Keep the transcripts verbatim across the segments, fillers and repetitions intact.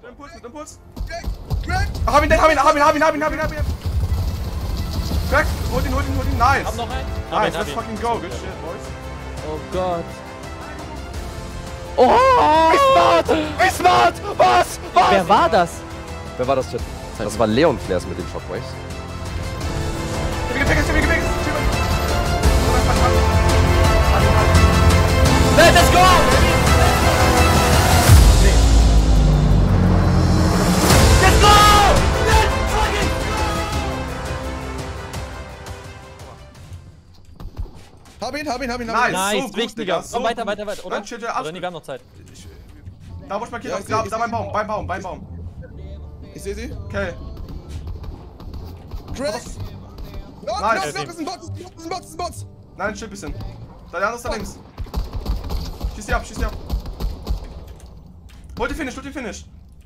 Mit Impuls, mit Impuls. Crack! Hab ihn, hab ihn, hab ihn, hab ihn, hab ihn, hab ihn, hab ihn. Crack, hol ihn, hol ihn, hol ihn, nice. Hab noch einen. Nice, let's fucking go, good shit, boys. Oh Gott. Oh! Wie smart! Wie smart! Was? Was? Wer war das? Wer war das denn? Das war Leon Flares mit den Shockwaves. Ich bin gefängnis, ich bin gefängnis. Let's go! Let's go! Let's fucking Hab ihn, hab ihn, hab ihn, hab ihn. Nice, Nice, so gut, wichtiger. Digga, Komm, so weiter, gut. weiter, weiter, oder? Dann chill der Oder Abschluss. nee, wir haben noch Zeit. Da wo ich markiert Ja, habe, ich da, seh- ich da beim seh- Baum, beim Baum, beim Baum. Ich seh sie. Okay. Crack! Knock, Nice. knock, knock, das ist ein Bot, das ist ein Bot, das ist ein Bot, das ist ein Bot. Nein, chill bisschen. Da der andere ist da links. Schieß die ab, schieß die ab. Hol die Finish, hol die Finish.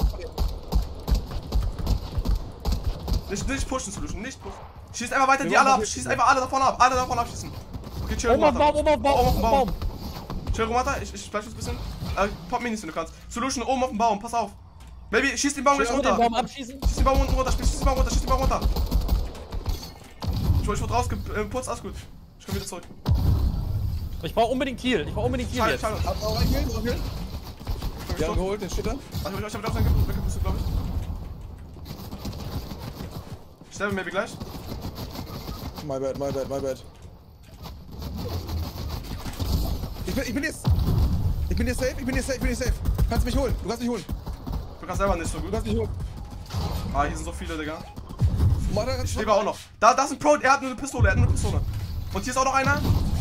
Nicht, nicht pushen, Solution, nicht pushen. Schieß einfach weiter die alle ab, schieß einfach alle davon ab, alle davon abschießen. Okay, chill, Oben auf dem Baum, oben auf dem Baum, oben auf oben dem auf dem Baum. Baum. Chill, Romata, ich, ich splash uns ein bisschen. Äh, pop Minis, wenn du kannst. Solution oben auf dem Baum, pass auf. Baby, schieß den Baum gleich Chill, den runter. Baum abschießen. Schieß den Baum unten runter, schieß den Baum runter, schieß den Baum runter. Ich wurde, ich wurde rausgeputzt, alles gut. Ich komm wieder zurück. Ich brauch unbedingt Heal. Ich brauch unbedingt Heal Schall, jetzt. schall. Hab auch einen Kill, noch einen Kill. Wir haben geholt, den Shitter. Warte, ich hab wieder auch weggepustet, glaube ich. Ich sterbe maybe gleich. My bad, my bad, my bad. Ich bin, ich bin jetzt. Ich bin jetzt safe, ich bin jetzt safe, ich bin jetzt safe. Kannst mich holen, du kannst mich holen. Du kannst selber nicht so Du gut. kannst mich holen. Ah, hier sind so viele, Digga. Mata, Ich lebe auch noch. Da, da ist ein Pro, er hat nur eine Pistole, er hat nur eine Pistole. Und hier ist auch noch einer.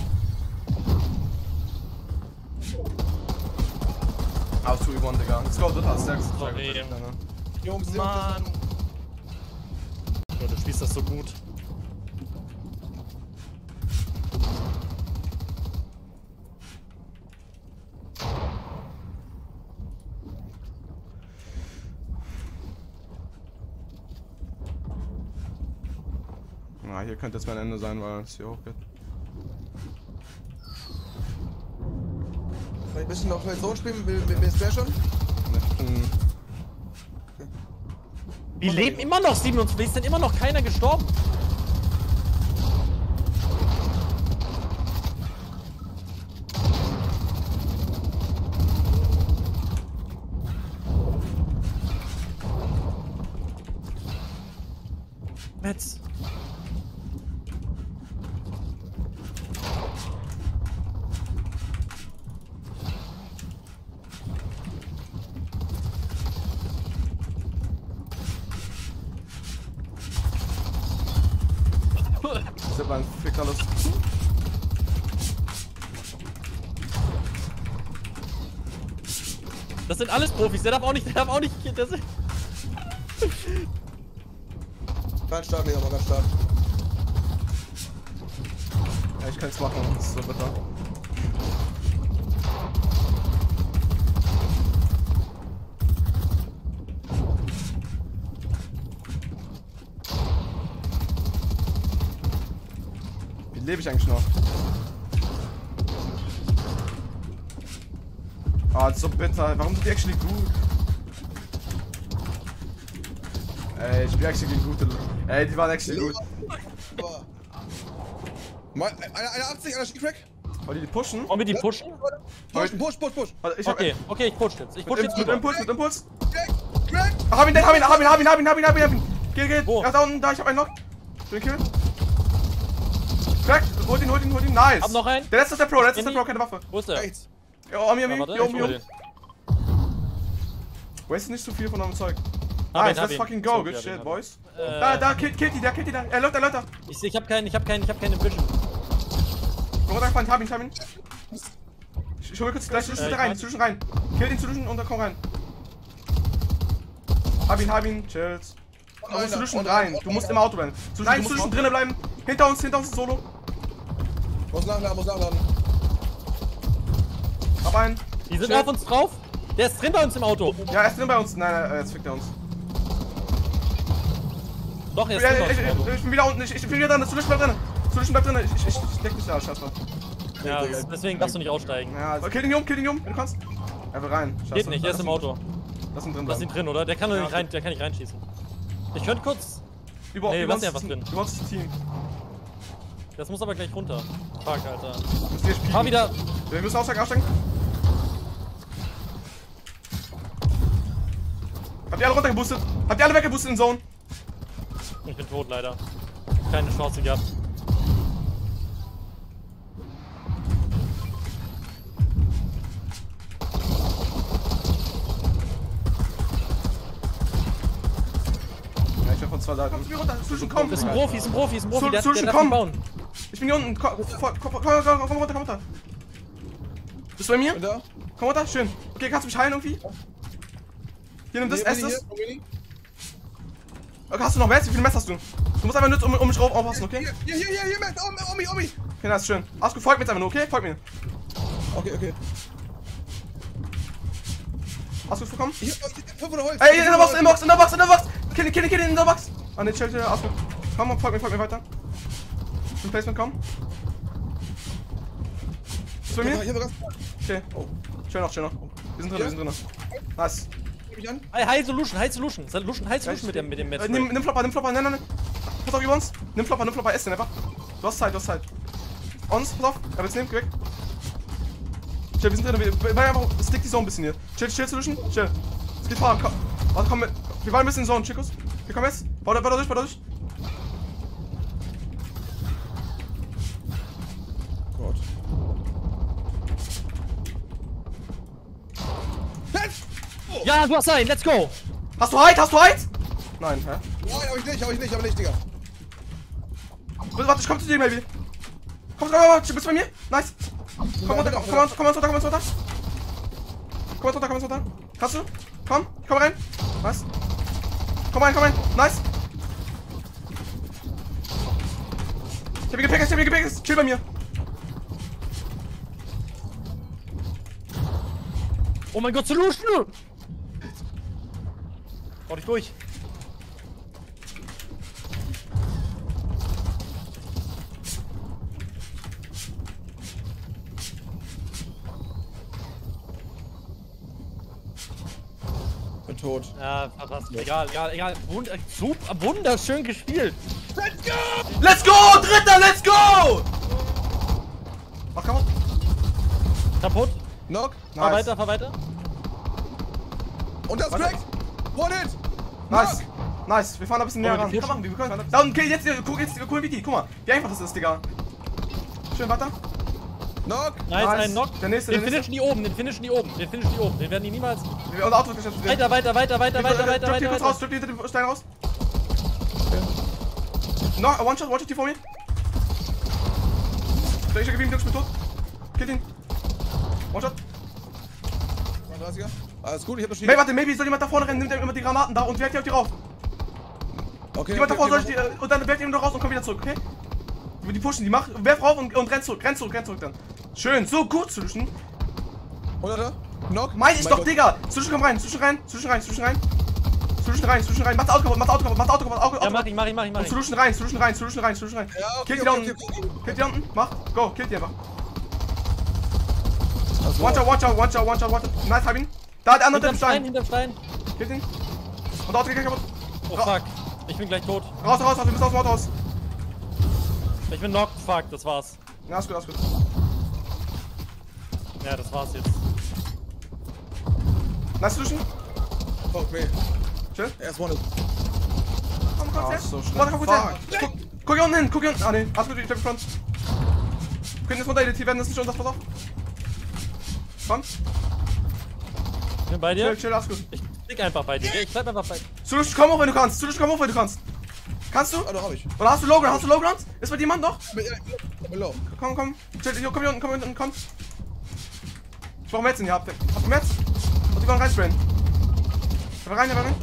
Ah, two v one, Digga. Let's go, dritter, stärkst. Sorry. Jungs, Jungs. Mann. Ja, du spielst das so gut. Na, hier könnte jetzt mein Ende sein, weil es hier hochgeht. Soll ich ein bisschen noch Zone spielen? Will, will, will Spare schon? Ich bin. Wir leben immer noch siebenundzwanzig, ist denn immer noch keiner gestorben? Metz. Das ist mein Fick alles. Das sind alles Profis, der darf auch nicht, der darf auch nicht, der ist, Ganz stark, Digga, mal ganz stark. Ja, ich kann nichts machen, das ist so bitter. Wie lebe ich eigentlich noch? Ah, das ist so bitter. Warum sind die actually gut? Ey, ich bin actually gute. Ey, die waren actually gut. Mal, einer, einer achtzig, einer Ski-Crack. Wollen die die pushen? wollen wir die pushen? Push, push, push, push. Warte, ich hab Okay, okay, ich push jetzt. Ich push mit, jetzt mit rüber. Impuls, mit Impuls. Crack, Crack. Ach, hab ihn, hab ihn, hab ihn, hab ihn, hab ihn, hab ihn, hab ihn, hab ihn. Geh, geh. Wo? Ja, da unten, da, ich hab einen Knock. Den Kill. Crack, hol ihn, hol ihn, hol ihn, nice. Hab noch einen. Der letzte ist der Pro, der letzte ist der Inni. Pro, keine Waffe. Wo ist der? Rechts. Ja, um, um, Ja, um, warte, um, ich hol um. den. Waste nicht zu viel von eurem Zeug. Hab Nice, ihn, hab let's ihn. fucking go, So, good ja, shit, den hab boys. Äh, Da, da, killt, killt die, der killt die da. Er läuft, er läuft da. Ich, ich hab keinen, ich hab keinen, ich hab keine Vision. Komm runter, ich hab ihn, ich hab ihn. Ich, ich hol mir kurz gleich Solution Äh, rein, ich Solution rein. Kill den Solution und dann komm rein. Hab ihn, hab ihn, chills. Du musst Solution rein, du musst im Auto bleiben. Nein, Solution drinnen bleiben. Hinter uns, hinter uns ist Solo. Muss nachladen, muss nachladen. Hab einen. Die sind Chill. auf uns drauf. Der ist drin bei uns im Auto. Ja, er ist drin bei uns. Nein, nein, jetzt fickt er uns. Doch, er ist Ja, drin bei ich, uns im ich, Auto. ich bin wieder unten, ich, ich bin wieder drin, Solution bleibt drin. Solution bleibt drin, ich, ich, ich deck dich da, scheiße. Ja, deswegen darfst du nicht aussteigen. Ja, also, kill den Jungen, kill den Jungen, wenn du kannst. Er will rein, scheiße. Geht nicht, er ist im Auto. Lass ihn drin Lass ihn bleiben. drin, oder? Der kann doch Ja, nicht rein, der kann nicht reinschießen. Ich könnte kurz. Über, Nee, über lass uns ihn einfach das- drin. Über uns das Team. Das muss aber gleich runter. Fuck, Alter. Müsst ihr spielen. Fahr wieder. Wir müssen aussteigen, aussteigen. Habt ihr alle runtergeboostet? Habt ihr alle weggeboostet in Zone? Ich bin tot, leider. Keine Chance gehabt. Ja, ich bin von zwei Seiten. Komm zu mir runter, Sushi, komm! Das ist ein Profi, ist ein Profi, ist ein Profi. Sul- Der, Sulchen, der darf komm. nicht bauen. Ich bin hier unten. Komm, komm, komm, komm, komm, komm runter, komm runter, Bist du bei mir? Bin da. Komm runter, schön. Okay, kannst du mich heilen irgendwie? Hier, nimm das, Hier, ess Winnie, das. hier, Winnie. Okay, hast du noch Messer? Wie viele Messer hast du? Du musst einfach nur um, um mich rauf aufpassen, okay? Hier, hier, hier, hier, Matt, um, um mich, um mich. Okay, das ist schön. Asko, folg mir jetzt einfach nur, okay? Folg mir. Okay, okay. Asko, willkommen. Hier, fünfhundert Holz. Ey, in der Box, in der Box, in der Box, in der Box! Kill ihn, kill ihn, kill ihn in der Box! Ah, ne, chill, chill, Asko. Komm, folg mir, folg mir weiter. Zum Placement, komm. Bist du bei mir? Hier, ganz. Okay. Oh. Chill noch, chill noch. Wir sind drin, wir sind drin. Nice. Nimm mich an. Hey, High Solution, High Solution. Solution, High Solution mit dem, mit dem Äh, Match. nimm, nimm Flopper, nimm Flopper, nein, nein, nein. Pass auf über uns. Nimm Flopper, nimm Flopper, ess den einfach. Du hast Zeit, du hast Zeit. Uns, pass auf. Er wird's nehmen, geh weg. Chill, wir sind drin, wir, wir, wir einfach, stick die Zone ein bisschen hier. Chill, chill, Solution, chill. Es geht fahren, komm. Warte, komm mit. Wir wollen ein bisschen in Zone, Chicos. Wir kommen jetzt. Bau da, bau da durch, bau da durch. Gott. Ja, du hast einen, let's go! Hast du Height? Hast du Height? Nein, hä? Nein, hab ich nicht, hab ich nicht, hab ich nicht, Digga. Warte, ich komm zu dir, Maybe. Komm, komm, komm, bist du bei mir? Nice. Komm runter, komm, komm, komm, komm, runter, komm, runter. Komm runter, komm runter. Kannst du? Komm, komm rein. Nice. Komm rein, komm rein. Nice. Ich hab ihn gepickt, ich hab ihn gepickt. Chill bei mir. Oh mein Gott, Solution! Bau dich durch. Bin tot. Ja, verpasst. Egal, egal, egal. Wund super, wunderschön gespielt. Let's go, Dritter, let's go! Mach kaputt. Kaputt. Knock. Fahr Nice. weiter, fahr weiter. Und das Warte. cracked. One hit. Nice. Nice, wir fahren ein bisschen näher wir ran. pushen. Komm, wir können. Da unten, kill jetzt, guck jetzt, guck wie die, guck mal. Wie einfach das ist, Digga. Schön, weiter. Knock. Nice, Nice. ein Knock. Der nächste, den der nächste. finishen die oben, den finishen die oben, den finishen die oben. Den werden die niemals. Wir unser Auto geschätzt. Weiter, weiter, weiter, weiter, weiter, weiter, Drop die weiter, kurz raus, weiter. drop die hinter dem Stein raus. No, one shot, one shot die vor mir. Der ist ja geblieben, Glücks mit tot. Kill ihn. One shot. dreißiger. Alles gut, ich hab das Maybe, warte, maybe soll jemand da vorne rennen, nimmt immer die Granaten da und werft die auf die rauf. Okay, Jemand okay, davor soll okay, ich die, äh, und dann werft ihr nur raus und kommt wieder zurück, okay? Die pushen, die mach, werf rauf und, und renn zurück, renn zurück, renn zurück dann. Schön, so gut, Solution. hunderter. Knock. Mein ist doch, Gott. Digga. Solution, komm rein, Solution rein, Solution rein, Solution rein. Solution rein, Solution rein. Mach das Auto kaputt, mach das Auto kaputt, mach das Auto kaputt, Auto Ja, mach kaputt. ich, mach ich, mach ich, mach Und ich. Solution rein, Solution rein, Solution rein, Solution rein. Ja, okay, Kill die da okay, unten. okay, okay. Kill die da unten, mach. Go, kill die einfach. Alles Watch out, gut. watch out, watch out, watch out, watch out. Nice, hab ihn. Da, der andere Hinterm im Stein, Stein. hinterm Stein. Kill den. Und Auto geht kaputt. Oh fuck. Ich bin gleich tot. Raus, raus, raus, wir müssen aus dem Auto raus. Ich bin knocked, fuck, das war's. Ja, ist gut, ist gut. Ja, das war's jetzt. Nice, Solution. Fuck me. Chill. Er ist one hit. Komm, komm, Ah, her. so schnell. Warte, komm, kurz her. Fuck. Guck, guck hier unten hin, guck hier unten. Ah, ne, alles gut, ich bleib front. Wir können jetzt runter editiert werden, das ist schon das, pass auf. Komm, Ich bin bei dir. chill, chill, alles gut. Ich klick einfach bei dir, gell? Ich bleib einfach bei dir. Solution, komm hoch, wenn du kannst. Solution, komm hoch, wenn du kannst. Kannst du? Ah, doch, hab ich. Oder hast du Lowground? Hast du Lowground? Ist bei dir Mann doch? Ich bin, ich bin low. Komm, komm. Chill, hier, komm hier unten, komm hier unten, komm. Ich brauch Metz in hier. Habt ihr habt ihr Metz? Und die wollen reinsprayen. Aber rein, aber rein.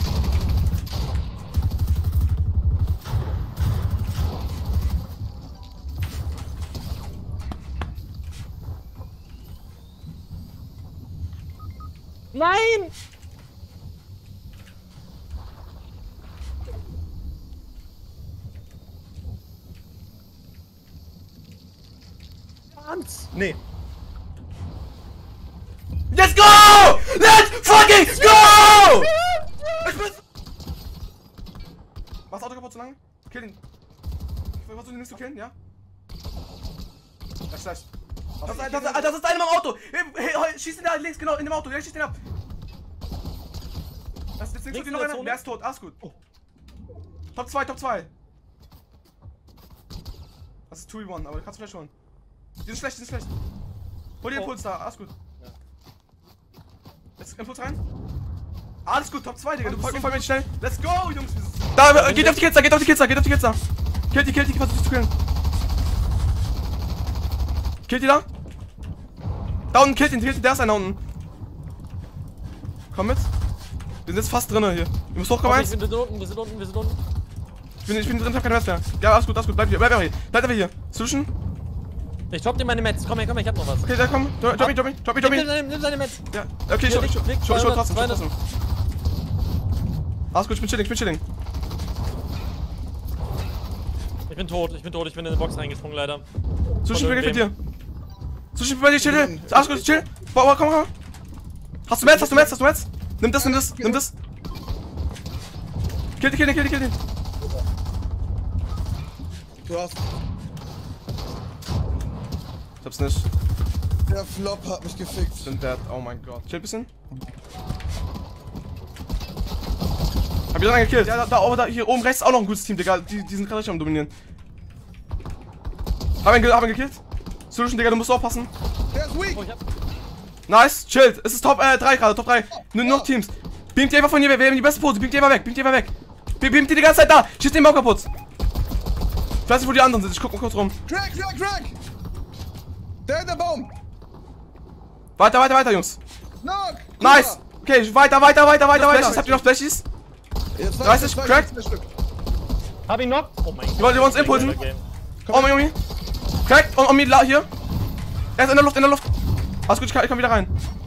Nein! Nee. Let's go! go! Let's fucking go! Ich bin... Mach's Auto kaputt so lange? Kill ihn. Versuchst du den nicht zu killen, ja? Das ist das. Das ist, das, ist, das ist einer im Auto! Hey, hey, schieß ihn da links, genau, in dem Auto, ja, schieß den ab! Das ist links noch einer, der ist tot, alles gut. Oh. Top zwei, Top zwei. Das ist zwei gegen eins, aber du kannst vielleicht schon. Die sind schlecht, die sind schlecht. Hol dir Impuls da, alles gut. Ja. Jetzt Impuls rein. Alles gut, Top zwei, Digga, du bist so voll schnell. Let's go, Jungs! Da, geht auf die Kids da, geht auf die Kids da, geht auf die Kids da. Killt die, killt die, versuch die zu killen. Killt die da? Da unten, killt ihn, killt ihn, der ist einer unten. Komm mit. Wir sind jetzt fast drin hier. Du musst hochkommen, eins. Wir sind unten, wir sind unten, wir sind unten. Ich bin, ich bin drin, ich hab keine Metz mehr. Ja, alles gut, alles gut, bleib hier, bleib einfach hier. Bleib einfach hier. Solution. Ich drop dir meine Metz, komm her, komm her, ich hab noch was. Okay, da komm. Drop mich, drop mich, drop mich, drop mich. Nimm, nimm seine Metz. Ja, okay, ich Hier, schon, klick, schon, schon, klick, trotzdem, schon, zweihundert. trotzdem. Alles gut, ich bin chilling, ich bin chilling. Ich bin tot, ich bin tot, ich bin in eine Box reingesprungen leider. Solution, ich bin dir. Solution, ich bin bei dir, chill. Alles gut, chill. Boah, komm, komm. Hast du Metz, hast du Metz, hast du Metz? Nimm das, nimm das, nimm das. Kill den, kill den, kill den, kill den. Du hast. Ich hab's nicht. Der Flop hat mich gefickt. Ich bin dead, oh mein Gott. Chill ein bisschen. Hab ich dann gekillt. Ja, da, da, oh, da, hier oben rechts auch noch ein gutes Team, Digga. Die, die sind gerade richtig am Dominieren. Hab ihn, hab ihn gekillt. Solution, Digga, du musst aufpassen. Der ist weak. Oh, ich hab... Nice, chillt. Es ist Top äh, drei gerade, Top drei. Nur noch Teams. Beamt die einfach von hier weg. Wir haben die beste Pose. Beamt die einfach weg. Beamt die einfach weg. Be beamt die die ganze Zeit da. Schießt den Bau kaputt. Ich weiß nicht, wo die anderen sind. Ich guck mal kurz rum. Crack, crack, crack. Der in der Baum. Weiter, weiter, weiter, Jungs. Knock. Nice. Okay, weiter, weiter, weiter, weiter, Das weiter. Flashes. Habt ihr noch Flashes? Jetzt dreißig, crack. Hab ihn noch? Oh mein Gott. Die wollen uns impulsen. Oh mein Junge. Crack. Und, und mir la hier. Er ist in der Luft, in der Luft. Alles gut, ich, kann, ich komm wieder rein.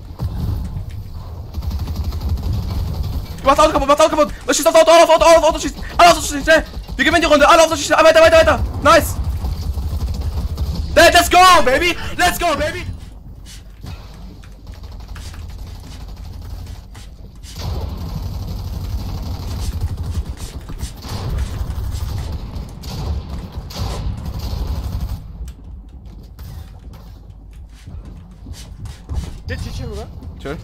Du machst Auto kaputt, machst Auto kaputt. Was schießt aufs Auto, Auto, Auto, Auto, Auto schießt. Alle aufs Auto schießen, schnell. Wir gewinnen die Runde, alle aufs Auto schießen. Weiter, weiter, weiter. Nice. Let's go, baby. Let's go, baby. Chill, chill, chill, oder? Chill.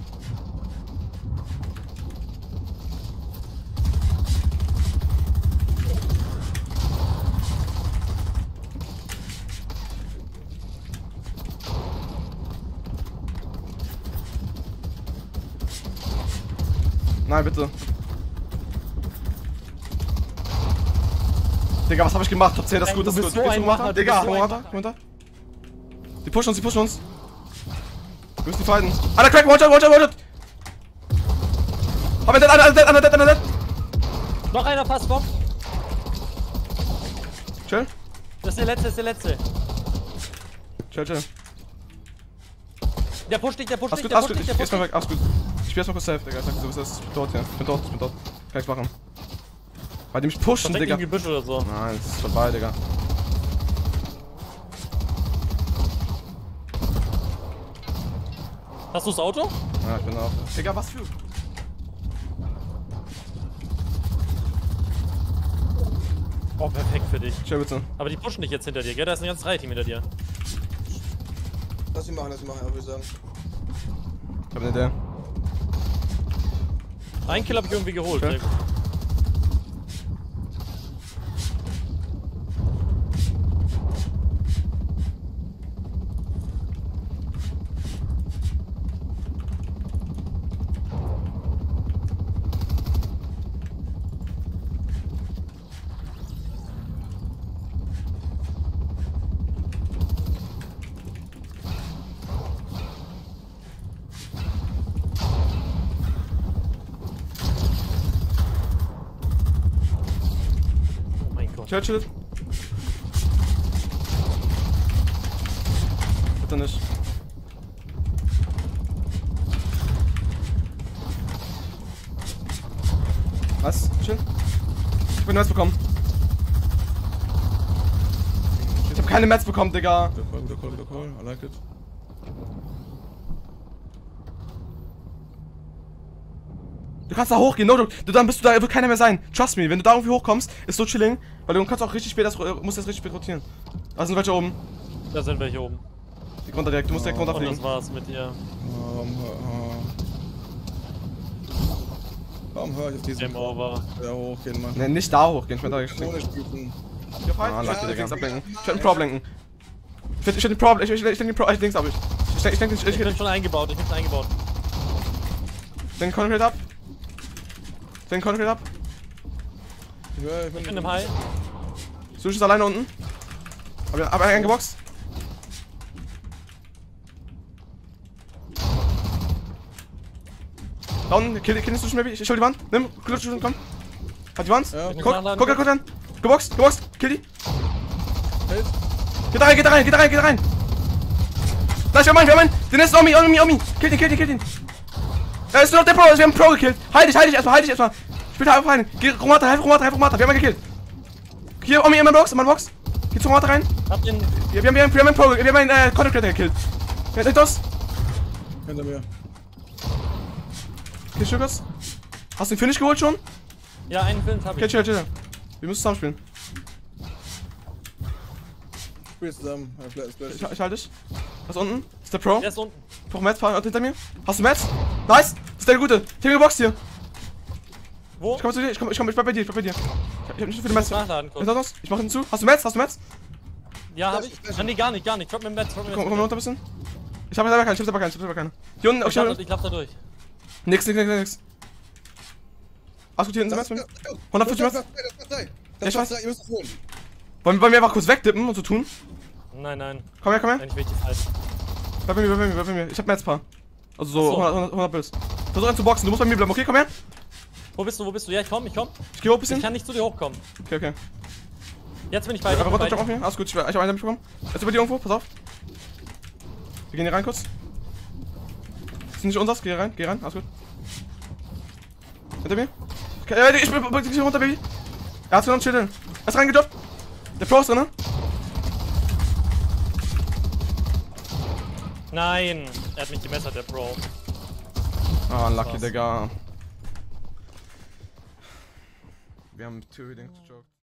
Nein, bitte. Digga, was hab ich gemacht? Top zehn, das ist gut, das ist gut. Du bist so ein Macher, du Digga, bist so ein runter, Macher. runter. Die pushen uns, die pushen uns. Wir müssen die fighten. Einer crack, watch out, watch out, watch out. Hab einen dead, einer dead, einer dead, einer dead. Noch einer fast Bock. Chill. Das ist der letzte, das ist der letzte. Chill, chill. Der pusht dich, der pusht Alles dich, gut, der alles pusht gut, dich, ich der geh erstmal pusht weg, alles gut. Ich spiel erstmal kurz safe, Digga. Ich sag dir, so ist das. Ich bin tot, ja. Ich bin tot, ich bin tot. Kann nichts machen. Weil die mich pushen, dich. Digga. Im Gebüsch oder so. Nein, das ist vorbei, Digga. Hast du das Auto? Ja, ich bin auch. Digga, was für? Oh, perfekt für dich. Chill bitte. Aber die pushen dich jetzt hinter dir, gell? Da ist ein ganzes Dreierteam hinter dir. Lass ihn machen, lass ihn machen, würde ich sagen. Ich hab eine Idee. Ein Kill hab ich irgendwie geholt. Okay. Sehr gut. Chill, chill. Bitte nicht. Was? Chill. Ich bin Metz bekommen. Ich hab keine Metz bekommen, Digga. Guter Call, guter Call, guter Call. I like it. kannst da hochgehen, no joke. Du, dann bist du da, wird keiner mehr sein. Trust me, wenn du da irgendwie hochkommst, ist so chilling, weil du kannst auch richtig spät, das, musst jetzt richtig spät rotieren. Da sind welche oben. Da sind welche oben. Die runter direkt, du musst direkt Und runterfliegen. das war's mit dir. Warum, hör- warum höre ich auf diesen Game over. da hochgehen, Mann? Ne, nicht da hochgehen, ich bin da direkt. Ohne Stufen. Hier auf Ja, Ah, Lucky, Digga. ja, Ablenken. ja, Ich werde den ja. Pro ablenken. Ich werde ich werd den Pro, ich, ich, ich denke den Pro, ich links ab. Ich, ich denke, ich denke, ich, Ich ich, bin schon eingebaut, ich bin schon eingebaut. ich denke Concrete ab. Ich denke Concrete ab. Ich bin, ich bin, Ich bin im High. Sushi ist alleine unten. Hab hab einen geboxt. Da unten, kill, kill den Sushi maybe. Ich, ich hol die Wand. Nimm, klutsch, komm. Hat die Wand? Ja. Guck, guck, guck, guck an. Geboxt, geboxt, kill die. Hit. Geht da rein, geht da rein, geht da rein, geht da rein. Da ist wir meinen, wir meinen. Den ist Omi, Omi, Omi. Kill den, kill den, kill den. Da ist nur noch der Pro, wir haben einen Pro gekillt. Halt dich, halt dich erstmal, halt dich erstmal. Spiel da einfach rein. Geh, Romata, helf Romata, helf Romata. Wir haben ihn gekillt. Hier, Omi, in meine Box, in meine Box. Geh zu Romata rein. Hab den. Wir, wir, haben, wir, haben, wir haben einen Pro, wir haben einen äh, Content Creator gekillt. Wer hat das? Hinter mir. Okay, Sugars. Hast du den Finish geholt schon? Ja, einen Film hab Okay, ich. chill, chill. Wir müssen zusammen spielen. Spiel zusammen. Ja, Flash, Flash. Ich, ich halte dich. Was unten? Ist der Pro? Der ist unten. Brauch Mats, fahr hinter mir. Hast du Mats? Nice! Das ist der Gute. Ich hab ihn geboxt hier. Wo? Ich komm zu dir, ich komm, ich komm, ich bleib bei dir, ich bleib bei dir. Ich hab, ich hab nicht so viele Mats. Nachladen kurz. Was ist das? Ich mach ihn zu. Hast du Mats? Hast du Mats? Ja, hab ich. Ah, nee, gar nicht, gar nicht. Drop mir Metz, drop mir Komm, komm Metz. runter ein bisschen. Ich hab selber keinen, ich hab selber keinen, ich hab selber keinen. Hier unten, Ich okay. lauf, da- ich lauf da durch. Nix, nix, nix, nix. Alles gut, hier hinten sind Mats. hundertfünfzig Mats. Das ist drei. Ja, Das ich ist weiß. drei. Ihr müsst es holen. Wollen, wollen wir einfach kurz wegdippen und so tun? Nein, nein. Komm her, komm her. Eigentlich will ich die falsch. Bleib bei mir, bleib bei mir, bleib bei mir. Ich hab Mats paar. Also so, Ach so. hundert, hundert, hundert Bills. Versuch einen zu boxen, du musst bei mir bleiben, okay? Komm her. Wo bist du, wo bist du? Ja, ich komm, ich komm. Ich geh hoch ein Ich bisschen. kann nicht zu dir hochkommen. Okay, okay. Jetzt bin ich bei dir. Einfach ich bin runter, bei jump auf dir. mir. Alles gut, ich, ich hab einen damit bekommen. Jetzt über dir irgendwo, pass auf. Wir gehen hier rein kurz. Das ist nicht unseres, geh rein, geh rein, alles gut. Hinter mir. Okay, äh, ich bin ich bin hier runter, Baby. Er hat's genommen, chillen. Er ist reingejobbt. Der Pro ist drin, ne? Nein, er hat mich gemessert, der Pro. Ah, unlucky, Was? Digga. Wir haben Tür, den gejobbt.